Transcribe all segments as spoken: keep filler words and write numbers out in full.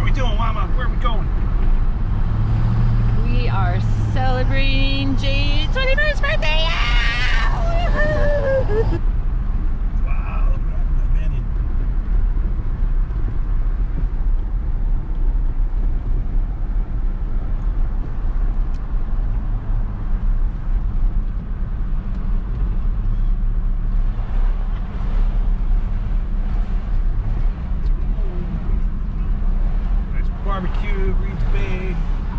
we doing, Mama? Where are we going? We are celebrating Jade's twenty-first birthday! Yeah! Wow, look at that manning. Nice barbecue, Reed's Bay.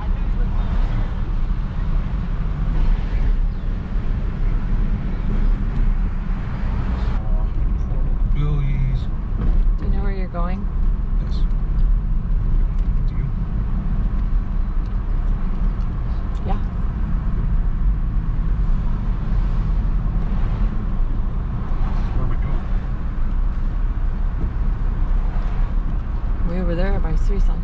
Going? Yes. Do you? Yeah. Where am I going? Way over there by Suisun.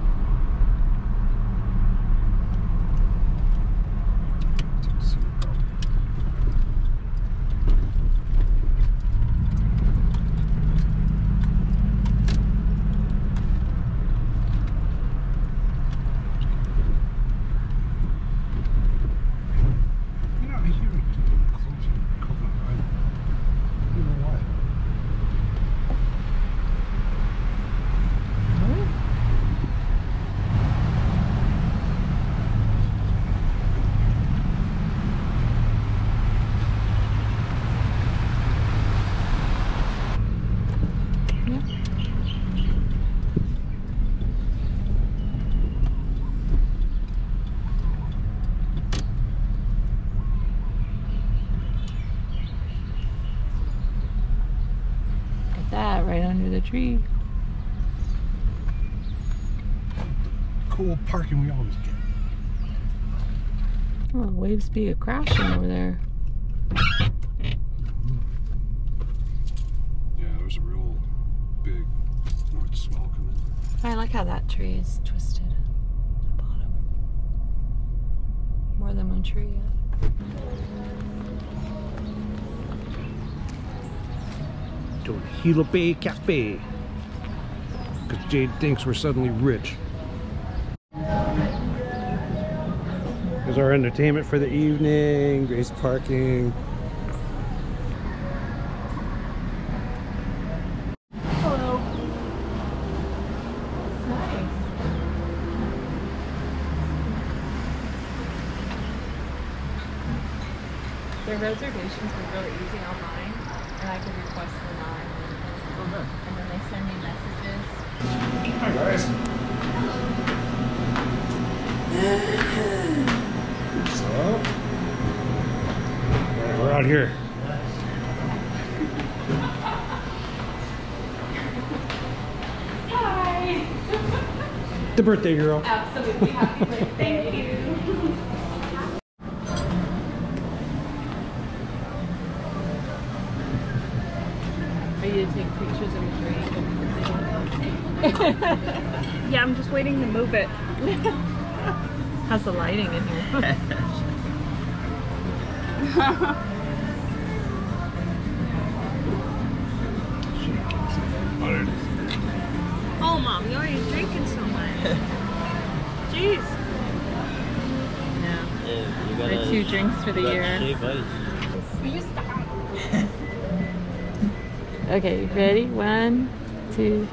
That right under the tree. Cool parking we always get. Oh, waves be a crashing over there. Yeah, there's a real big north swell coming. I like how that tree is twisted at the bottom. More than one tree yet. To Hilo Bay Cafe. Because Jade thinks we're suddenly rich. Here's our entertainment for the evening. Grace parking. Hello. It's nice. The reservations were really easy online, and I could request them on. Okay. And then they send me messages. Hi guys. What's up? We're out here. Hi! The birthday girl. Absolutely. Happy birthday. Are you to take pictures of your drink? Yeah, I'm just waiting to move it. How's the lighting in here? Oh, Mom, you're already drinking so much. Jeez. Yeah. Yeah, you My gotta, two drinks for the you year. shave ice. Will you stop? Okay, ready? One, two.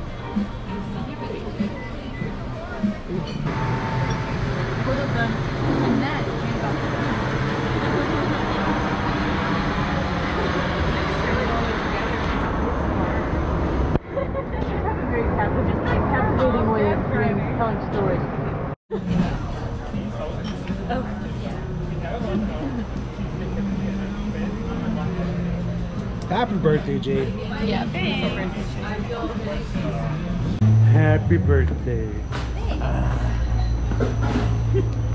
Captivating way of doing telling stories. Oh, Happy birthday, Jade. Yeah. Happy birthday.